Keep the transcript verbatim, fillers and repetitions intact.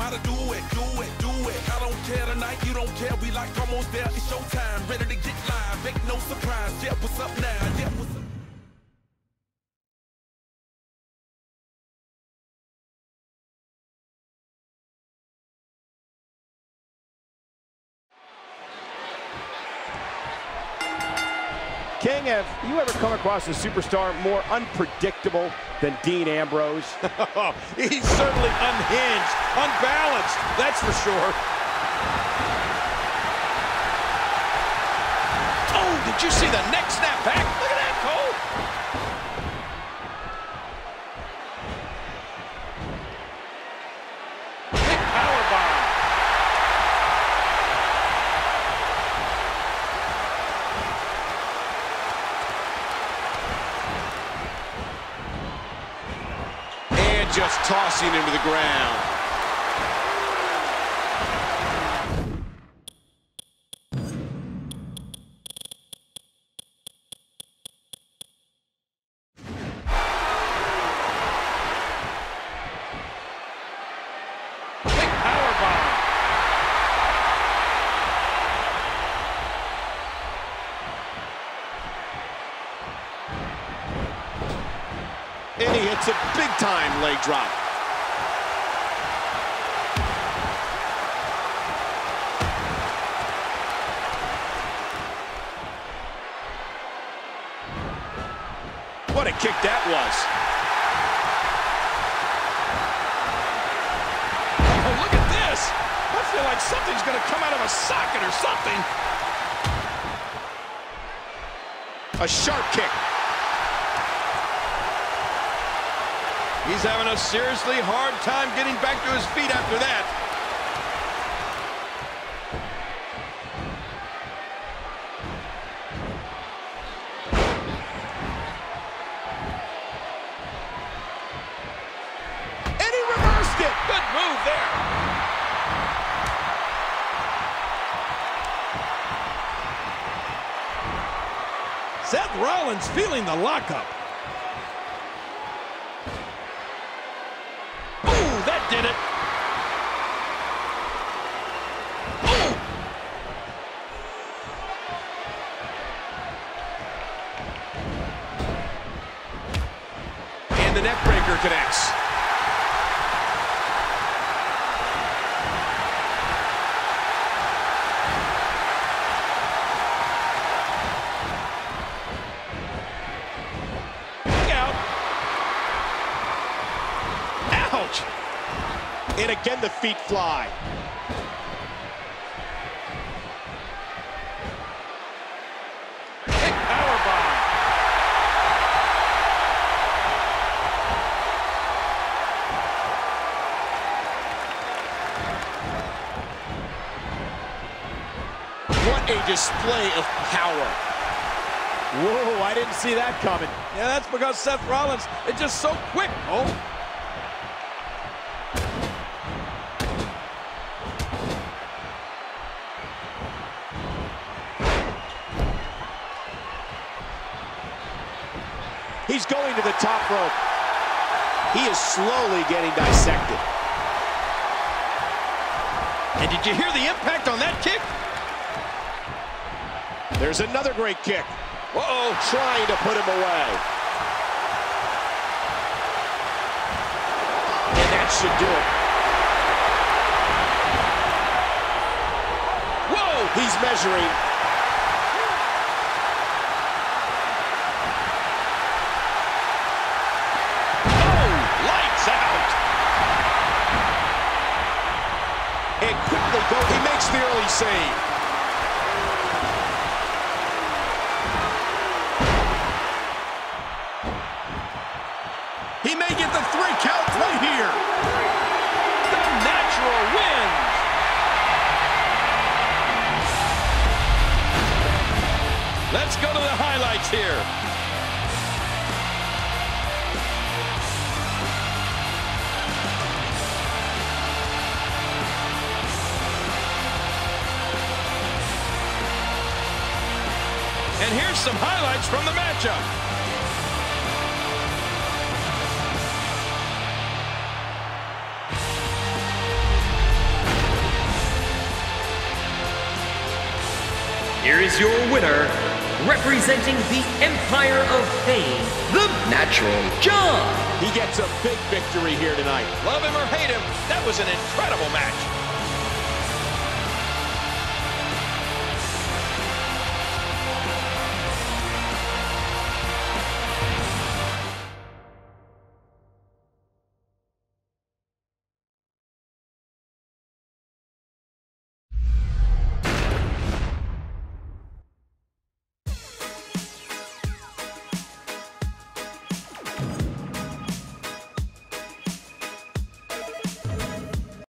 how to do it, do it, do it. I don't care tonight, you don't care. We like almost there. It's showtime, ready to get live. Make no surprise. Yeah, what's up now? Yeah, what's up? King, have you ever come across a superstar more unpredictable than Dean Ambrose? He's certainly unhinged, unbalanced, that's for sure. Oh, did you see the neck snap back? Look at that, Cole. Big power bomb. Just tossing him to the ground. Big power bomb. And he hits a big-time leg drop. What a kick that was. Oh, look at this. I feel like something's going to come out of a socket or something. A sharp kick. He's having a seriously hard time getting back to his feet after that. And he reversed it. Good move there. Seth Rollins feeling the lockup. That did it. Ooh. And the neck breaker connects. Look out. Ouch. And again, the feet fly. Big power bomb. What a display of power. Whoa, I didn't see that coming. Yeah, that's because Seth Rollins is just so quick. Oh. He's going to the top rope. He is slowly getting dissected. And did you hear the impact on that kick? There's another great kick. Uh-oh. Trying to put him away. And that should do it. Whoa! He's measuring. And quickly go, he makes the early save. He may get the three count right here. The Natural wins. Let's go to the highlights here. And here's some highlights from the matchup. here is your winner, representing the Empire of Pain, the Natural John. He gets a big victory here tonight. Love him or hate him, that was an incredible match.